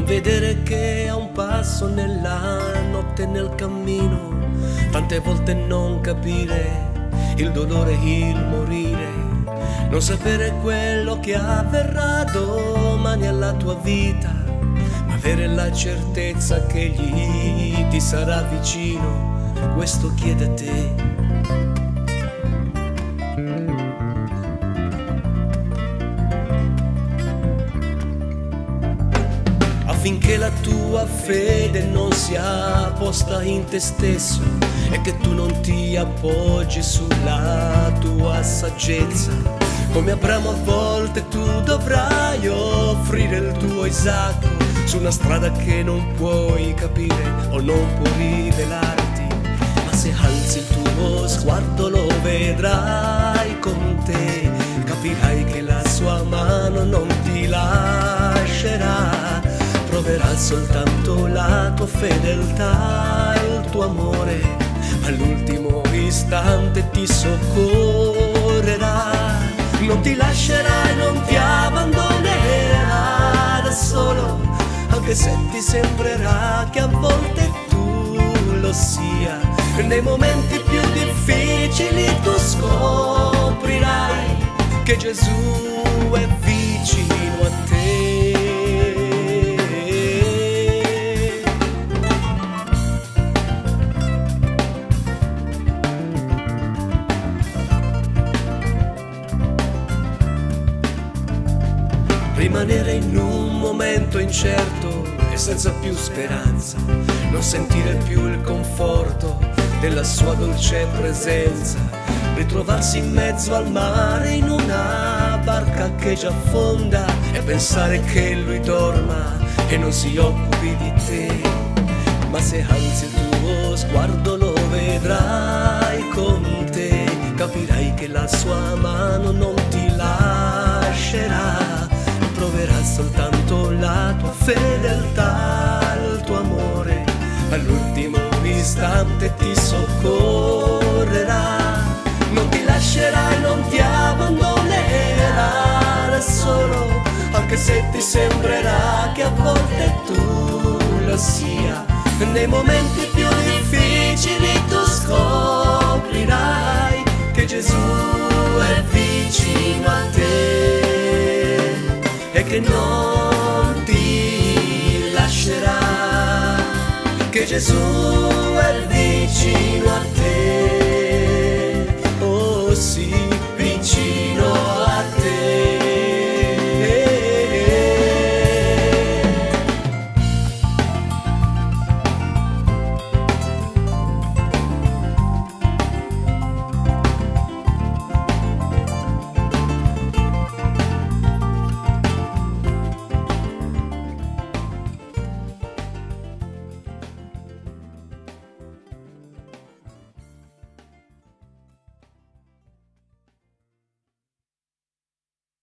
Non vedere che a un passo nella notte nel cammino, tante volte non capire il dolore, il morire, non sapere quello che avverrà domani alla tua vita, ma avere la certezza che Egli ti sarà vicino, questo chiede a te. Affinché la tua fede non sia posta in te stesso e che tu non ti appoggi sulla tua saggezza. Come Abramo a volte tu dovrai offrire il tuo Isacco su una strada che non puoi capire o non può rivelarti, ma se alzi il tuo sguardo lo vedrai con te, capirai che la sua mano non ti lascerà. Troverà soltanto la tua fedeltà, il tuo amore, all'ultimo istante ti soccorrerà. Non ti lascerà e non ti abbandonerà da solo, anche se ti sembrerà che a volte tu lo sia. Nei momenti più difficili tu scoprirai che Gesù è vicino a te. Rimanere in un momento incerto e senza più speranza, non sentire più il conforto della sua dolce presenza, ritrovarsi in mezzo al mare in una barca che già affonda e pensare che lui dorma e non si occupi di te. Ma se alzi il tuo sguardo lo vedrai con te, capirai che la sua mano non ti lascerà. Troverà soltanto la tua fedeltà, il tuo amore, all'ultimo istante ti soccorrerà. Non ti lascerà e non ti abbandonerà da solo, anche se ti sembrerà che a volte tu lo sia. Nei momenti più difficili tu scoprirai che Gesù è vicino a te e che non ti lascerà, che Gesù è